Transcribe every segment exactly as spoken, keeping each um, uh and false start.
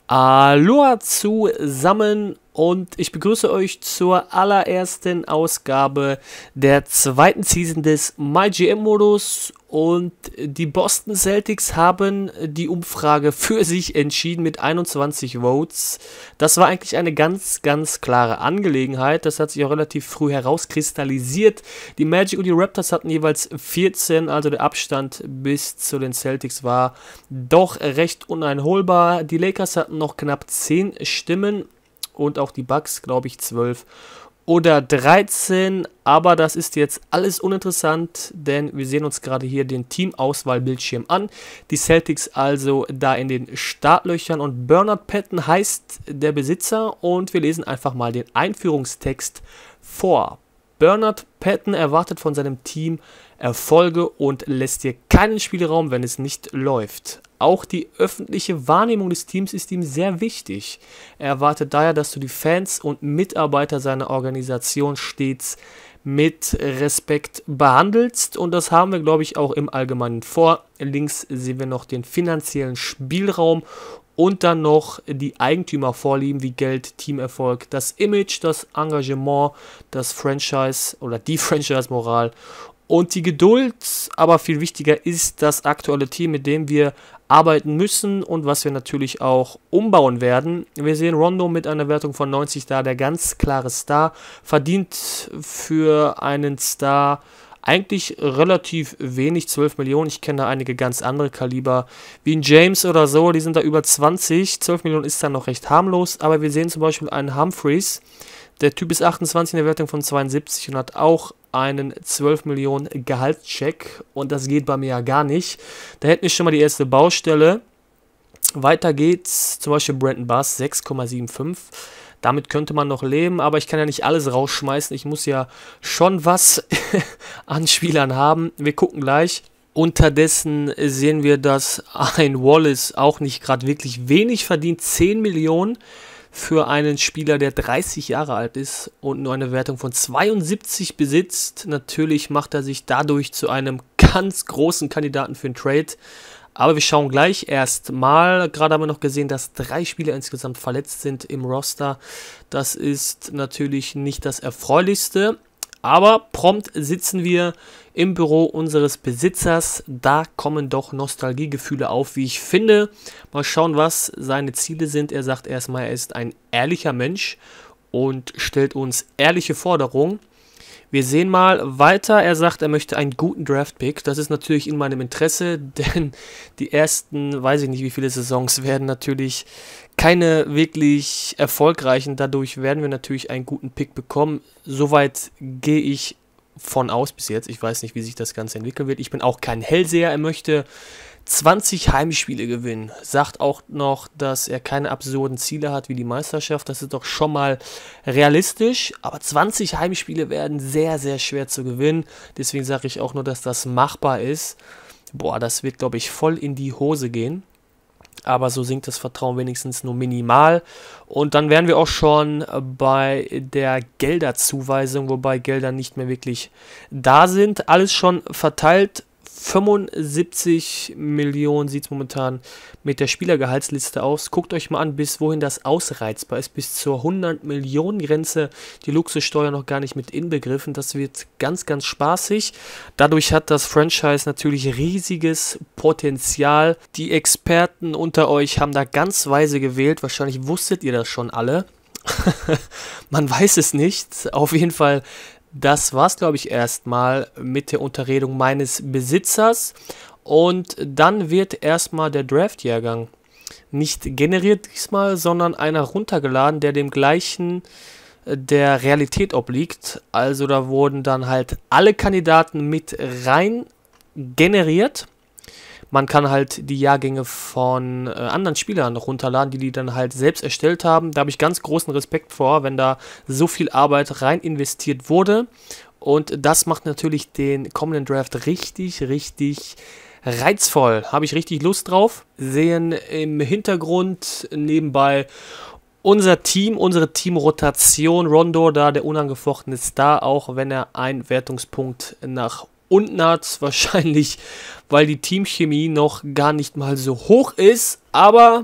Aloha zusammen und ich begrüße euch zur allerersten Ausgabe der zweiten Season des MyGM-Modus und die Boston Celtics haben die Umfrage für sich entschieden mit einundzwanzig Votes. Das war eigentlich eine ganz, ganz klare Angelegenheit. Das hat sich auch relativ früh herauskristallisiert. Die Magic und die Raptors hatten jeweils vierzehn, also der Abstand bis zu den Celtics war doch recht uneinholbar. Die Lakers hatten noch knapp zehn Stimmen und auch die Bucks, glaube ich, zwölf oder dreizehn, aber das ist jetzt alles uninteressant, denn wir sehen uns gerade hier den Teamauswahlbildschirm an. Die Celtics also da in den Startlöchern und Bernard Patton heißt der Besitzer und wir lesen einfach mal den Einführungstext vor. Bernard Patton erwartet von seinem Team Erfolge und lässt dir keinen Spielraum, wenn es nicht läuft. Auch die öffentliche Wahrnehmung des Teams ist ihm sehr wichtig. Er erwartet daher, dass du die Fans und Mitarbeiter seiner Organisation stets mit Respekt behandelst und das haben wir, glaube ich, auch im Allgemeinen vor. Links sehen wir noch den finanziellen Spielraum und dann noch die Eigentümervorlieben wie Geld, Teamerfolg, das Image, das Engagement, das Franchise oder die Franchise-Moral und die Geduld, aber viel wichtiger ist das aktuelle Team, mit dem wir arbeiten müssen und was wir natürlich auch umbauen werden. Wir sehen Rondo mit einer Wertung von neunzig da, der ganz klare Star, verdient für einen Star eigentlich relativ wenig, zwölf Millionen. Ich kenne da einige ganz andere Kaliber, wie ein James oder so, die sind da über zwanzig. zwölf Millionen ist dann noch recht harmlos, aber wir sehen zum Beispiel einen Humphreys. Der Typ ist achtundzwanzig in der Wertung von zweiundsiebzig und hat auch einen zwölf Millionen Gehaltscheck und das geht bei mir ja gar nicht. Da hätten wir schon mal die erste Baustelle. Weiter geht's, zum Beispiel Brandon Bass, sechs Komma fünfundsiebzig. Damit könnte man noch leben, aber ich kann ja nicht alles rausschmeißen. Ich muss ja schon was an Spielern haben. Wir gucken gleich. Unterdessen sehen wir, dass ein Wallace auch nicht gerade wirklich wenig verdient. zehn Millionen für einen Spieler, der dreißig Jahre alt ist und nur eine Wertung von zweiundsiebzig besitzt. Natürlich macht er sich dadurch zu einem ganz großen Kandidaten für einen Trade. Aber wir schauen gleich erstmal. Gerade haben wir noch gesehen, dass drei Spieler insgesamt verletzt sind im Roster. Das ist natürlich nicht das Erfreulichste. Aber prompt sitzen wir im Büro unseres Besitzers. Da kommen doch Nostalgiegefühle auf, wie ich finde. Mal schauen, was seine Ziele sind. Er sagt erstmal, er ist ein ehrlicher Mensch und stellt uns ehrliche Forderungen. Wir sehen mal weiter. Er sagt, er möchte einen guten Draft-Pick. Das ist natürlich in meinem Interesse, denn die ersten, weiß ich nicht wie viele Saisons, werden natürlich keine wirklich erfolgreichen. Dadurch werden wir natürlich einen guten Pick bekommen. Soweit gehe ich von aus bis jetzt. Ich weiß nicht, wie sich das Ganze entwickeln wird. Ich bin auch kein Hellseher. Er möchte zwanzig Heimspiele gewinnen. Sagt auch noch, dass er keine absurden Ziele hat wie die Meisterschaft. Das ist doch schon mal realistisch. Aber zwanzig Heimspiele werden sehr, sehr schwer zu gewinnen. Deswegen sage ich auch nur, dass das machbar ist. Boah, das wird, glaube ich, voll in die Hose gehen. Aber so sinkt das Vertrauen wenigstens nur minimal. Und dann wären wir auch schon bei der Gelderzuweisung, wobei Gelder nicht mehr wirklich da sind. Alles schon verteilt. fünfundsiebzig Millionen sieht es momentan mit der Spielergehaltsliste aus. Guckt euch mal an, bis wohin das ausreizbar ist. Bis zur hundert Millionen Grenze. Die Luxussteuer noch gar nicht mit inbegriffen. Das wird ganz, ganz spaßig. Dadurch hat das Franchise natürlich riesiges Potenzial. Die Experten unter euch haben da ganz weise gewählt. Wahrscheinlich wusstet ihr das schon alle. Man weiß es nicht. Auf jeden Fall. Das war's, glaube ich, erstmal mit der Unterredung meines Besitzers. Und dann wird erstmal der Draft-Jahrgang nicht generiert diesmal, sondern einer runtergeladen, der dem gleichen der Realität obliegt. Also da wurden dann halt alle Kandidaten mit rein generiert. Man kann halt die Jahrgänge von äh, anderen Spielern runterladen, die die dann halt selbst erstellt haben. Da habe ich ganz großen Respekt vor, wenn da so viel Arbeit rein investiert wurde. Und das macht natürlich den kommenden Draft richtig, richtig reizvoll. Habe ich richtig Lust drauf. Sehen im Hintergrund nebenbei unser Team, unsere Teamrotation. Rondo da, der unangefochtene Star, auch wenn er einen Wertungspunkt nach unten hat, wahrscheinlich, weil die Teamchemie noch gar nicht mal so hoch ist, aber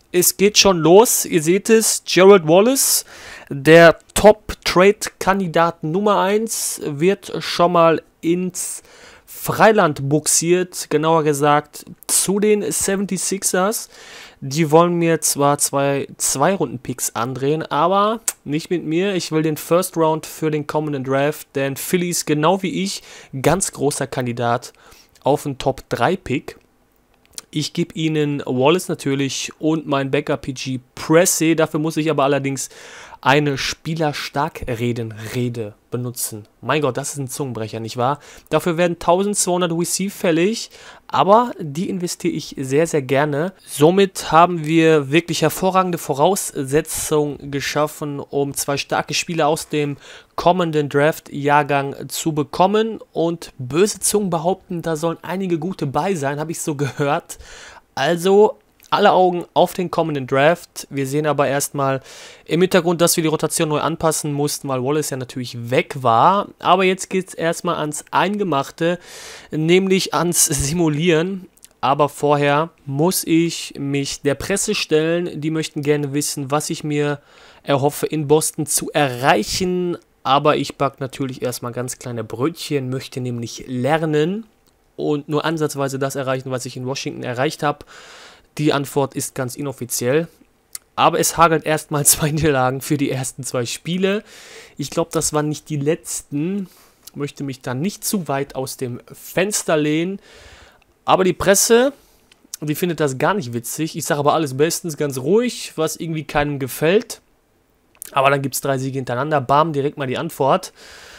es geht schon los. Ihr seht es, Gerald Wallace, der Top-Trade-Kandidat Nummer eins, wird schon mal ins Freiland buxiert, genauer gesagt zu den seventy-sixers. Die wollen mir zwar zwei Zwei-Runden-Picks andrehen, aber nicht mit mir. Ich will den First Round für den kommenden Draft, denn Philly ist genau wie ich ganz großer Kandidat auf einen Top drei Pick. Ich gebe ihnen Wallace natürlich und mein Backup P G Pressey. Dafür muss ich aber allerdings eine Spieler-Stark-Reden-Rede benutzen. Mein Gott, das ist ein Zungenbrecher, nicht wahr? Dafür werden eintausendzweihundert Receive fällig, aber die investiere ich sehr, sehr gerne. Somit haben wir wirklich hervorragende Voraussetzungen geschaffen, um zwei starke Spieler aus dem kommenden Draft-Jahrgang zu bekommen. Und böse Zungen behaupten, da sollen einige gute bei sein, habe ich so gehört. Also alle Augen auf den kommenden Draft. Wir sehen aber erstmal im Hintergrund, dass wir die Rotation neu anpassen mussten, weil Wallace ja natürlich weg war. Aber jetzt geht es erstmal ans Eingemachte, nämlich ans Simulieren. Aber vorher muss ich mich der Presse stellen. Die möchten gerne wissen, was ich mir erhoffe, in Boston zu erreichen. Aber ich backe natürlich erstmal ganz kleine Brötchen, möchte nämlich lernen und nur ansatzweise das erreichen, was ich in Washington erreicht habe. Die Antwort ist ganz inoffiziell, aber es hagelt erstmal zwei Niederlagen für die ersten zwei Spiele. Ich glaube, das waren nicht die letzten, möchte mich da nicht zu weit aus dem Fenster lehnen, aber die Presse, die findet das gar nicht witzig. Ich sage aber alles bestens, ganz ruhig, was irgendwie keinem gefällt, aber dann gibt es drei Siege hintereinander, bam, direkt mal die Antwort.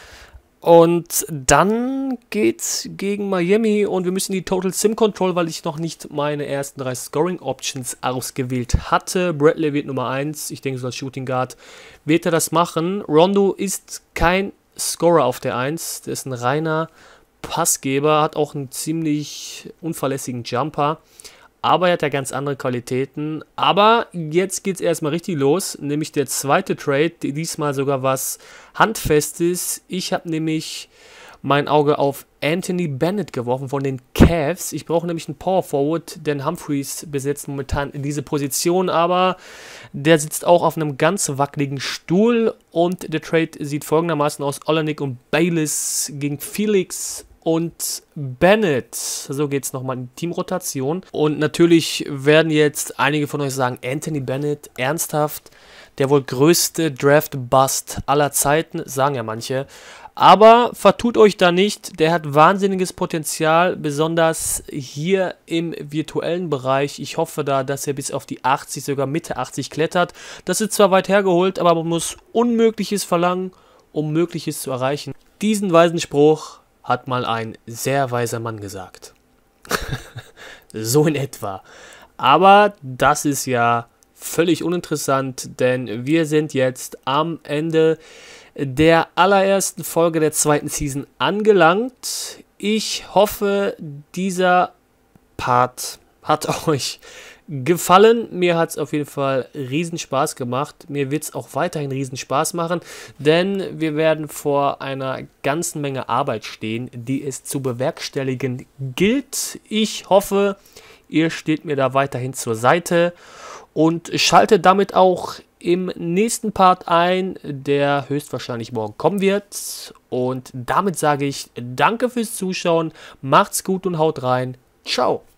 Und dann geht's gegen Miami und wir müssen die Total Sim Control, weil ich noch nicht meine ersten drei Scoring Options ausgewählt hatte. Bradley wird Nummer eins, ich denke so als Shooting Guard wird er das machen. Rondo ist kein Scorer auf der eins, der ist ein reiner Passgeber, hat auch einen ziemlich unverlässigen Jumper. Aber er hat ja ganz andere Qualitäten. Aber jetzt geht es erstmal richtig los, nämlich der zweite Trade, diesmal sogar was Handfestes. Ich habe nämlich mein Auge auf Anthony Bennett geworfen von den Cavs. Ich brauche nämlich einen Power Forward, denn Humphreys besetzt momentan diese Position, aber der sitzt auch auf einem ganz wackeligen Stuhl. Und der Trade sieht folgendermaßen aus: Olynyk und Bayless gegen Felix und Bennett. So geht es nochmal in die Teamrotation. Und natürlich werden jetzt einige von euch sagen, Anthony Bennett, ernsthaft, der wohl größte Draft-Bust aller Zeiten, sagen ja manche. Aber vertut euch da nicht, der hat wahnsinniges Potenzial, besonders hier im virtuellen Bereich. Ich hoffe da, dass er bis auf die achtzig, sogar Mitte achtzig klettert. Das ist zwar weit hergeholt, aber man muss Unmögliches verlangen, um Mögliches zu erreichen. Diesen weisen Spruch hat mal ein sehr weiser Mann gesagt. So in etwa. Aber das ist ja völlig uninteressant, denn wir sind jetzt am Ende der allerersten Folge der zweiten Season angelangt. Ich hoffe, dieser Part hat euch gefallen. Mir hat es auf jeden Fall riesen Spaß gemacht. Mir wird es auch weiterhin riesen Spaß machen, denn wir werden vor einer ganzen Menge Arbeit stehen, die es zu bewerkstelligen gilt. Ich hoffe, ihr steht mir da weiterhin zur Seite und schaltet damit auch im nächsten Part ein, der höchstwahrscheinlich morgen kommen wird. Und damit sage ich danke fürs Zuschauen, macht's gut und haut rein. Ciao.